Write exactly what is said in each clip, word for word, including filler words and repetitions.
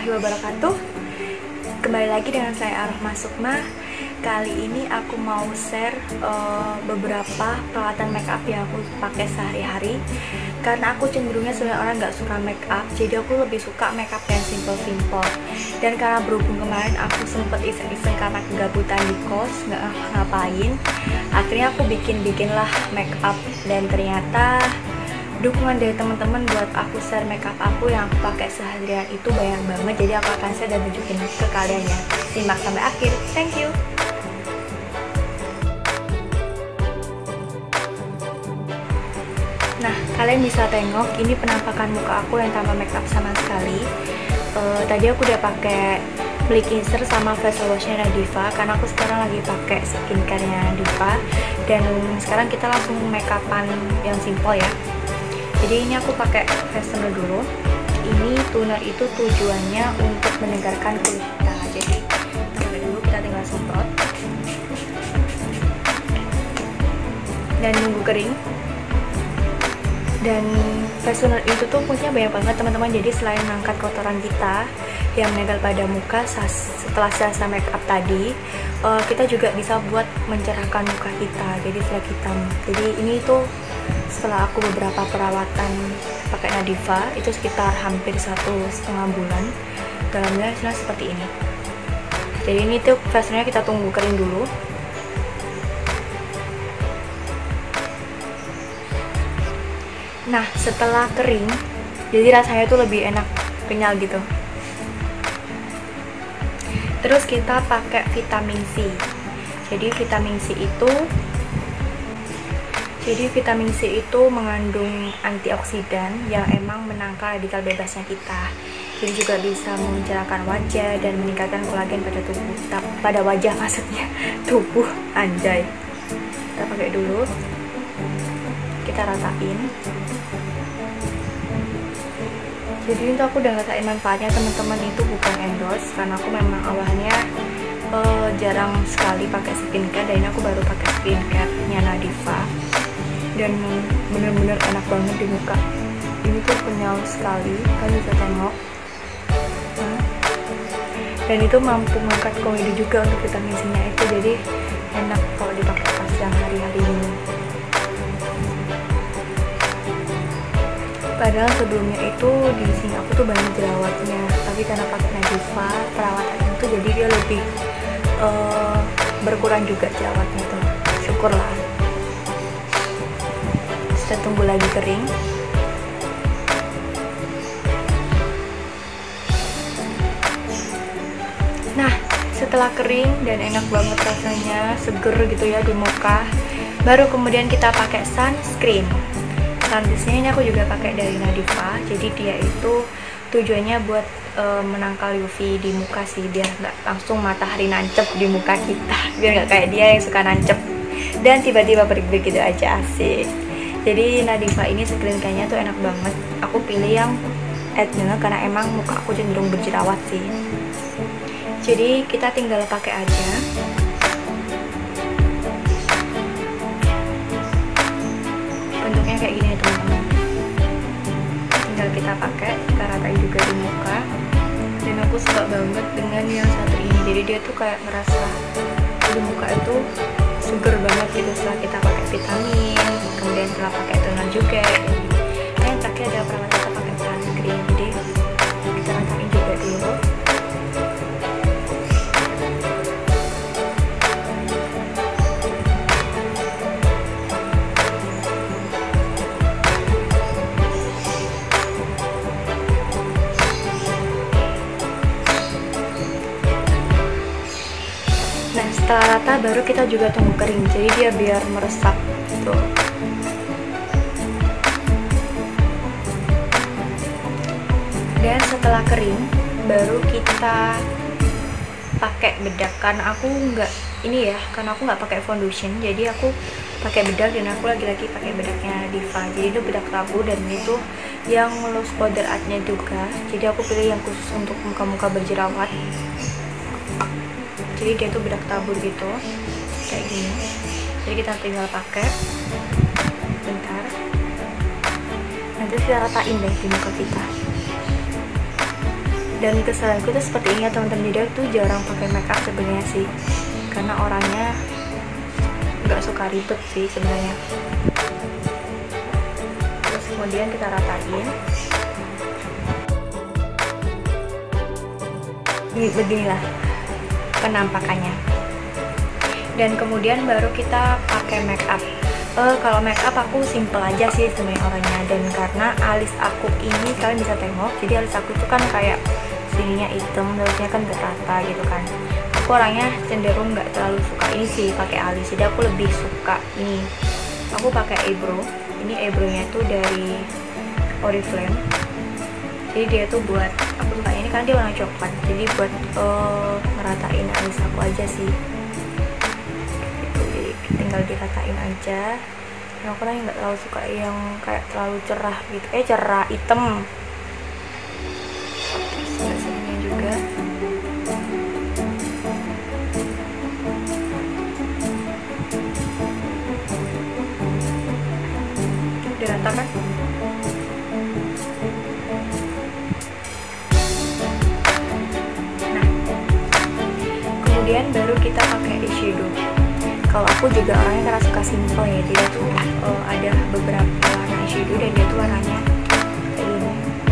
warahmatullahi wabarakatuh. Kembali lagi dengan saya Arahma Sukma. Kali ini aku mau share uh, beberapa peralatan make up yang aku pakai sehari-hari. Karena aku cenderungnya sebenarnya orang nggak suka make up, jadi aku lebih suka make up yang simple-simple. Dan karena berhubung kemarin aku sempet iseng-iseng karena kegabutan di kos, nggak ngapain, akhirnya aku bikin-bikin lah make up. Dan ternyata dukungan dari teman-teman buat aku share makeup aku yang aku pakai seharian itu banyak banget. Jadi aku akan share dan tunjukin ke kalian ya. Simak sampai akhir. Thank you. Nah, kalian bisa tengok ini penampakan muka aku yang tanpa makeup sama sekali. Uh, tadi aku udah pakai beli cleanser sama facial washnya Nadiva karena aku sekarang lagi pakai skincare-nya Nadiva. Dan sekarang kita langsung make upan yang simple ya. Jadi ini aku pakai face toner dulu. Ini toner itu tujuannya untuk menyegarkan kulit kita. Jadi toner dulu kita tinggal semprot dan nunggu kering. Dan face toner itu tuh punya banyak banget teman-teman. Jadi selain mengangkat kotoran kita yang menempel pada muka setelah selesai make up tadi, kita juga bisa buat mencerahkan muka kita. Jadi selek hitam. Jadi ini tuh setelah aku beberapa perawatan pakai Nadiva itu sekitar hampir satu setengah bulan, dalamnya hasilnya seperti ini. Jadi ini tuh face-nya kita tunggu kering dulu. Nah setelah kering, jadi rasanya tuh lebih enak, kenyal gitu. Terus kita pakai vitamin C. Jadi vitamin C itu Jadi vitamin C itu mengandung antioksidan yang emang menangkal radikal bebasnya kita. Jadi juga bisa mencerahkan wajah dan meningkatkan kolagen pada tubuh, pada wajah maksudnya, tubuh, anjay. Kita pakai dulu, kita ratain. Jadi itu aku udah ngerasain manfaatnya teman-teman, itu bukan endorse karena aku memang awalnya uh, jarang sekali pakai skincare, dan ini aku baru pakai skincare-nya Nadiva. Dan bener-bener enak banget di muka. Ini tuh kenyal sekali, kalian bisa tengok. Nah, dan itu mampu mengangkat komedi juga untuk vitamin C nya itu, jadi enak kalau dipakai pas yang hari-hari ini. Padahal sebelumnya itu di sini aku tuh banyak jerawatnya, tapi karena pakai Nadiva perawatan itu jadi dia lebih uh, berkurang juga jerawatnya tuh. Syukurlah. Kita tunggu lagi kering. Nah setelah kering dan enak banget rasanya, seger gitu ya di muka, baru kemudian kita pakai sunscreen. Sunscreen ini aku juga pakai dari Nadiva. Jadi dia itu tujuannya buat e, menangkal U V di muka sih, biar nggak langsung matahari nancep di muka kita, biar nggak kayak dia yang suka nancep dan tiba-tiba pergi gitu aja, asik. Jadi Nadiva ini skincare-nya tuh enak banget. Aku pilih yang Etna karena emang muka aku cenderung berjerawat sih. Jadi kita tinggal pakai aja. Bentuknya kayak gini teman-teman. Tinggal kita pakai, kita ratain juga di muka. Dan aku suka banget dengan yang satu ini. Jadi dia tuh kayak ngerasa di muka itu seger banget gitu setelah kita pakai vitamin, kemudian setelah pakai toner juga. Dan yang terakhir ada perawatan kita pakai sunscreen. Jadi kita ratain juga dulu. Nah setelah rata baru kita juga tunggu kering, jadi dia biar meresap tuh. Dan setelah kering baru kita pakai bedak. Karena aku nggak ini ya, karena aku nggak pakai foundation, jadi aku pakai bedak. Dan aku lagi-lagi pakai bedaknya Nadiva. Jadi itu bedak tabu dan itu yang loose powder art-nya juga. Jadi aku pilih yang khusus untuk muka-muka berjerawat. Jadi dia tuh bedak tabur gitu, kayak gini. Jadi kita tinggal pakai, bentar. Nanti kita ratain deh di muka kita. Dan kesalahanku tuh seperti ini ya teman-teman, jadi aku tuh jarang pakai make up sebenarnya sih, karena orangnya nggak suka ribet sih sebenarnya. Terus kemudian kita ratain beginilah penampakannya, dan kemudian baru kita pakai make up. Uh, kalau make up aku simple aja sih sebenarnya orangnya, dan karena alis aku ini kalian bisa tengok, jadi alis aku tuh kan kayak sininya hitam, terusnya kan gak rata gitu kan. Aku orangnya cenderung nggak terlalu suka ini sih pakai alis, jadi aku lebih suka ini. Aku pakai eyebrow, ini eyebrownya tuh dari Oriflame. Jadi dia tuh buat, aku suka ini karena dia warna coklat, jadi buat uh, ngeratain alis aku aja sih. Tinggal diratain aja. Nah, aku orangnya nggak terlalu suka yang kayak terlalu cerah gitu, eh cerah hitam. Terus sininya juga. Dirata kan? Nah, kemudian baru kita pakai eyeshadow. Kalau aku juga orangnya karena suka simple ya, dia tuh uh, ada beberapa warna eyeshadow dan dia tuh warnanya kayak gini,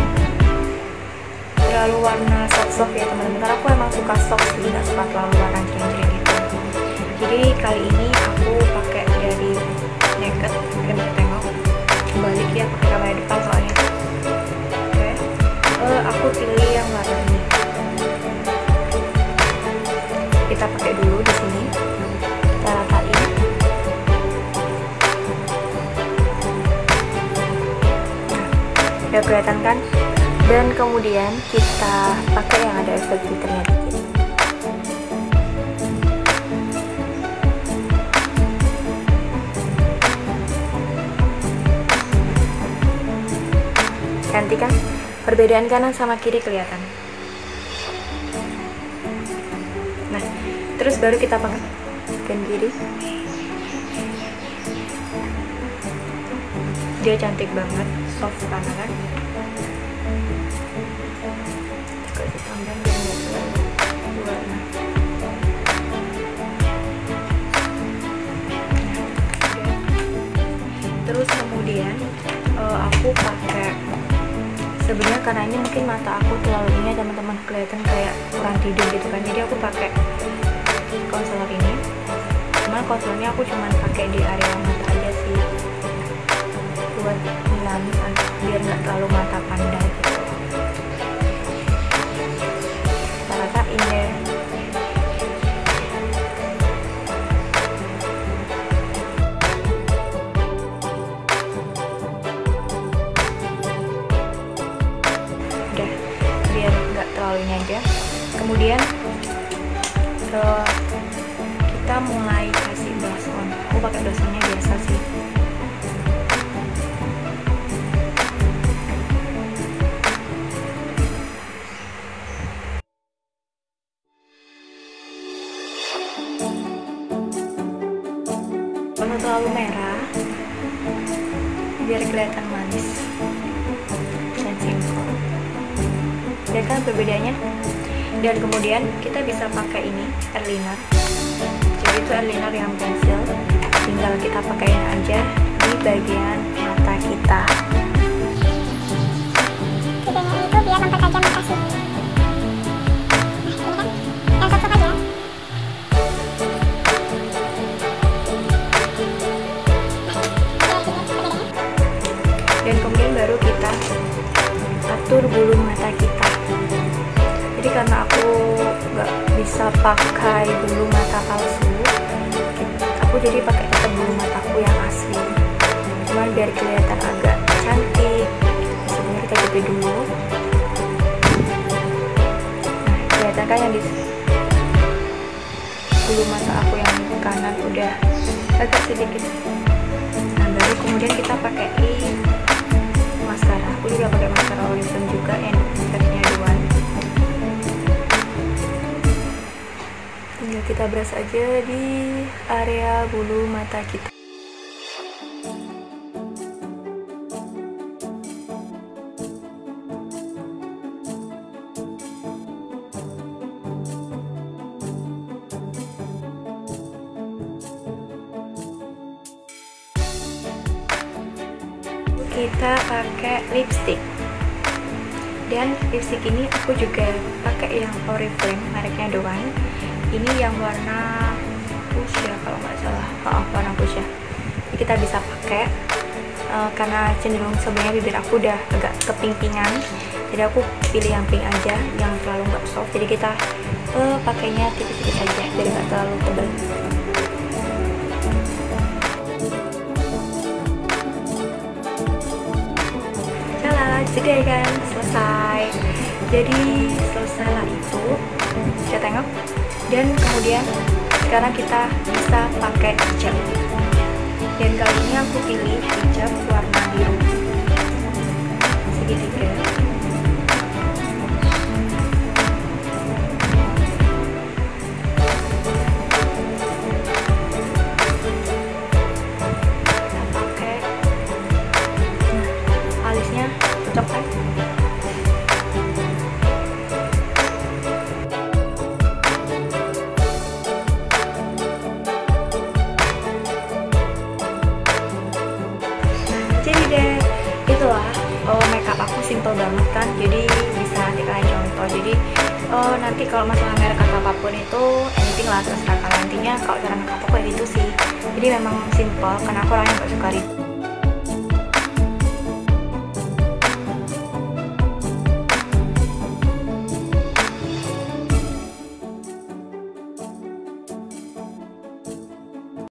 terlalu warna soft-soft ya teman-teman, karena aku emang suka soft sih, nggak suka terlalu warna jreng-jreng gitu. Jadi kali ini aku pakai dari Naked, kalian bisa tengok balik ya, pakai kamera depan soalnya. Oke, okay. uh, aku pilih yang warna ini, kita pakai dulu di sini. Ratain. Nah, udah kelihatan kan? Dan kemudian kita pakai yang ada efek glitternya dikit. Ganti kan? Perbedaan kanan sama kiri kelihatan. Nah, terus baru kita pakai bagian kiri. Dia cantik banget, soft karena kan. Kasih tambahan biar nggak terlalu warna. Terus kemudian uh, aku pakai, sebenarnya karena ini mungkin mata aku terlalu ini teman-teman, kelihatan kayak kurang tidur gitu kan, jadi aku pakai concealer ini. Cuman concealernya aku cuman pakai di area mata aja sih, buat ngilangin biar nggak terlalu mata panda gitu. Kita ratain deh. Udah, biar nggak terlalu ini aja. Kemudian so, kita mulai kasih blush on. Aku pakai blush onnya biasa sih. Kalau terlalu merah, biar kelihatan manis dan simple. Lihat kan perbedaannya? Dan kemudian kita bisa pakai ini eyeliner. Jadi itu eyeliner yang pensil, tinggal kita pakaiin aja di bagian mata kita. Tipenya itu biar mempertajam mata sih. Nah, ini kan yang sok-sok aja. Dan kemudian baru kita atur bulu mata kita. Jadi karena aku nggak bisa pakai bulu mata palsu, aku jadi pakai tetap bulu mataku yang asli. Cuman biar kelihatan agak cantik, sebenarnya kita jepit dulu. Nah, kelihatan kan yang di bulu mata aku yang kanan udah agak sedikit. Nah, baru kemudian kita pakai maskara. Aku juga pakai maskara Oriflame juga yang versinya dua. Tinggal kita brush aja di area bulu mata kita. kita pakai lipstick. Dan lipstick ini aku juga pakai yang Oriflame, mereknya Doan. Ini yang warna fuchsia kalau nggak salah, oh, warna fuchsia. Jadi kita bisa pakai uh, karena cenderung sebenarnya bibir aku udah agak keping-pingan. Jadi aku pilih yang pink aja, yang terlalu nggak soft. Jadi kita uh, pakainya tipis-tipis aja, biar nggak terlalu tebal. Jadi kan selesai. Jadi selesailah itu, kita tengok. Dan kemudian sekarang kita bisa pakai hijab. Dan kali ini aku pilih hijab warna biru segitiga. Jadi deh, itulah oh, makeup aku simple banget kan, jadi bisa nanti kalian contoh. Jadi oh, nanti kalau masalah merek atau apapun itu anything lah terserah kalian. Intinya kalau cara makeup aku kayak gitu sih, jadi memang simple karena aku orangnya gak suka ribet.